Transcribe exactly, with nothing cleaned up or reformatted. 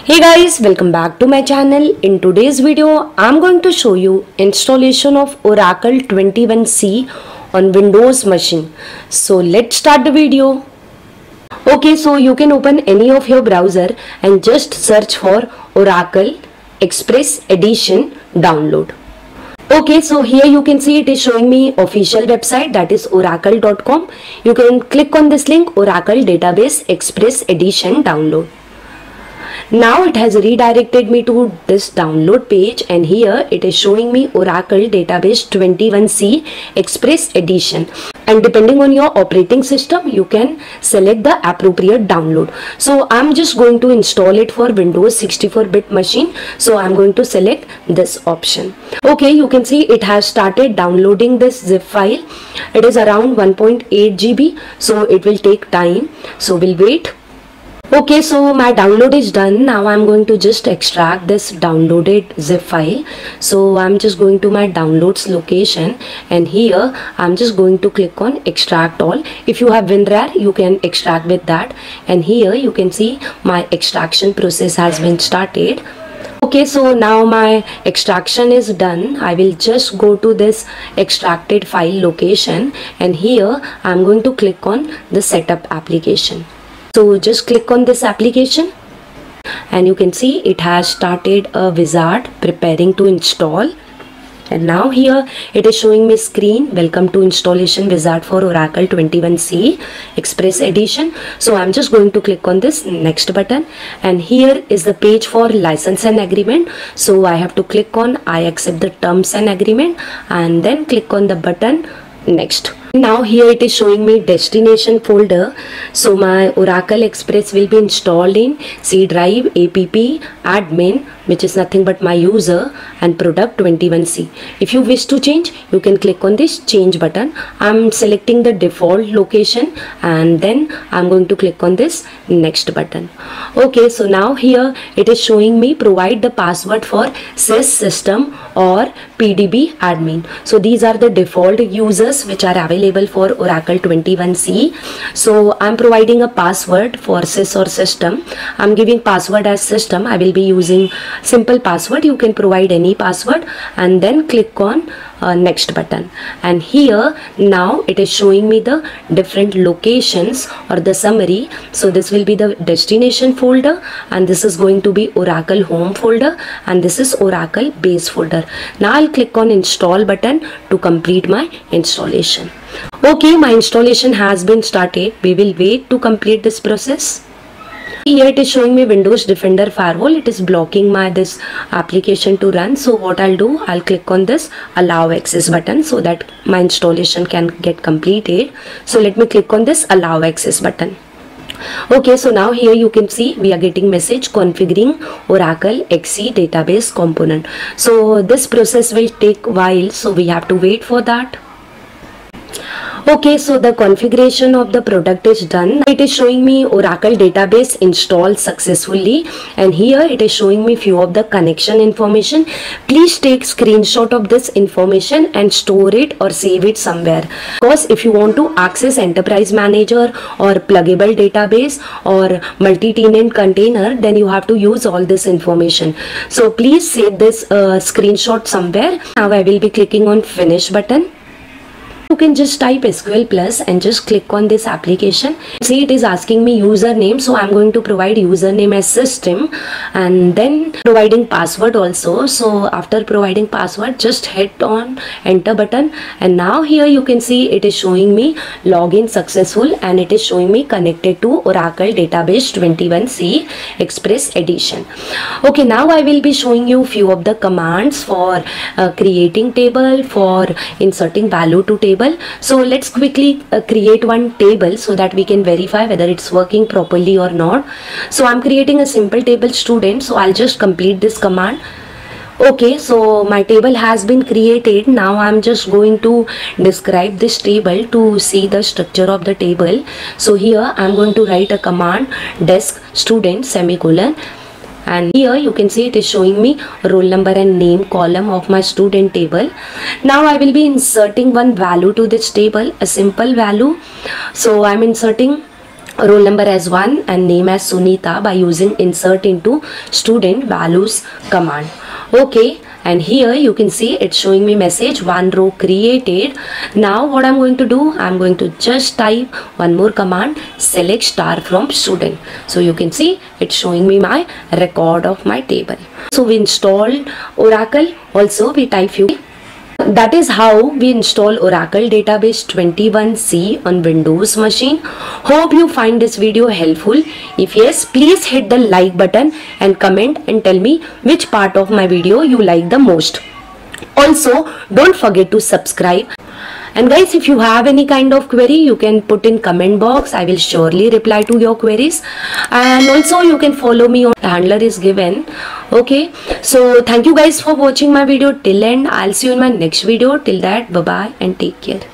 Hey guys, welcome back to my channel. In today's video, I'm going to show you installation of Oracle twenty-one C on Windows machine. So let's start the video. Okay, so you can open any of your browser and just search for Oracle Express Edition download. Okay, so here you can see it is showing me official website, that is oracle dot com. You can click on this link, Oracle Database Express Edition download. Now it has redirected me to this download page, and here it is showing me Oracle Database twenty-one C Express Edition, and depending on your operating system you can select the appropriate download. So I'm just going to install it for Windows sixty-four bit machine, so I'm going to select this option. Okay, you can see it has started downloading this zip file. It is around one point eight G B, so it will take time, so we'll wait. Okay, so my download is done. Now I'm going to just extract this downloaded zip file. So I'm just going to my downloads location, and here I'm just going to click on extract all. If you have WinRAR, you can extract with that, and here you can see my extraction process has been started. Okay, so now my extraction is done. I will just go to this extracted file location, and here I'm going to click on the setup application. So just click on this application, and you can see it has started a wizard preparing to install. And now here it is showing me screen, welcome to installation wizard for Oracle twenty-one C Express Edition. So I'm just going to click on this next button, and here is the page for license and agreement. So I have to click on I accept the terms and agreement, and then click on the button next. Now here it is showing me destination folder. So my Oracle Express will be installed in C drive, app, admin, which is nothing but my user, and product twenty-one C. If you wish to change, you can click on this change button. I'm selecting the default location, and then I'm going to click on this next button. Okay, so now here it is showing me provide the password for sys system or P D B admin. So these are the default users which are available for Oracle twenty-one C. So I'm providing a password for sys or system. I'm giving password as system. I will be using simple password. You can provide any password, and then click on uh, next button. And here now it is showing me the different locations or the summary. So this will be the destination folder, and this is going to be Oracle home folder, and this is Oracle base folder. Now I'll click on install button to complete my installation. Okay, my installation has been started. We will wait to complete this process. Here it is showing me Windows Defender Firewall. It is blocking my this application to run. So what I'll do, I'll click on this allow access button so that my installation can get completed. So let me click on this allow access button. Okay, so now here you can see we are getting message configuring Oracle X C database component. So this process will take a while, so we have to wait for that. Okay, so the configuration of the product is done. It is showing me Oracle database installed successfully, and here it is showing me few of the connection information. Please take screenshot of this information and store it or save it somewhere, because if you want to access enterprise manager or pluggable database or multi-tenant container, then you have to use all this information. So please save this uh, screenshot somewhere. Now I will be clicking on finish button. You can just type S Q L plus and just click on this application. See, it is asking me username, so I'm going to provide username as system, and then providing password also. So after providing password, just hit on enter button, and now here you can see it is showing me login successful, and it is showing me connected to Oracle Database twenty-one C Express Edition. Okay, now I will be showing you few of the commands for uh, creating table, for inserting value to table. So let's quickly uh, create one table so that we can verify whether it's working properly or not. So I'm creating a simple table student, so I'll just complete this command. Okay, so my table has been created. Now I'm just going to describe this table to see the structure of the table. So here I'm going to write a command desk student semicolon, and here you can see it is showing me roll number and name column of my student table. Now I will be inserting one value to this table, a simple value. So I'm inserting roll number as one and name as Sunita by using insert into student values command. Okay, and here you can see it's showing me message one row created. Now what I'm going to do, I'm going to just type one more command, select star from student. So you can see it's showing me my record of my table. So we installed Oracle. Also we type few. That is how we install Oracle Database twenty-one C on Windows machine. Hope you find this video helpful. If yes, please hit the like button and comment and tell me which part of my video you like the most. Also, don't forget to subscribe. And guys, if you have any kind of query, you can put in comment box. I will surely reply to your queries. And also you can follow me on the handler is given. Okay, so thank you guys for watching my video till end. I'll see you in my next video. Till that, bye bye and take care.